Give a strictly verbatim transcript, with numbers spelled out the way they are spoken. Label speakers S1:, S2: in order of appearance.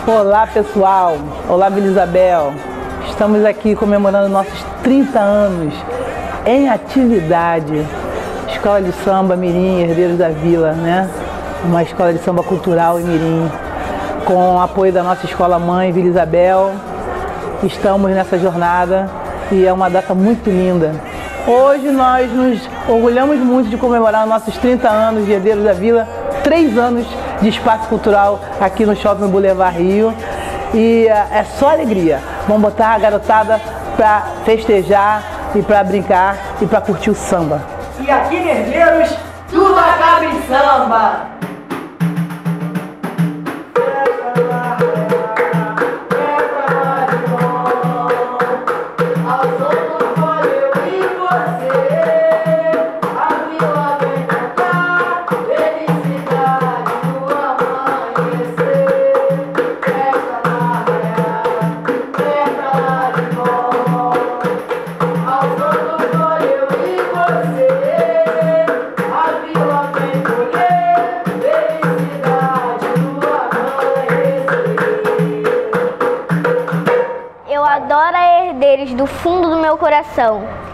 S1: Olá pessoal, olá Vila Isabel, estamos aqui comemorando nossos trinta anos em atividade. Escola de Samba Mirim, Herdeiros da Vila, né? Uma escola de samba cultural em Mirim, com o apoio da nossa escola mãe, Vila Isabel. Estamos nessa jornada e é uma data muito linda. Hoje nós nos orgulhamos muito de comemorar nossos trinta anos de Herdeiros da Vila, três anos de espaço cultural aqui no Shopping Boulevard Rio, e é só alegria. Vamos botar a garotada para festejar e para brincar e para curtir o samba.
S2: E aqui em Herdeiros, tudo acaba em samba!
S3: Eu adoro a Herdeiros do fundo do meu coração.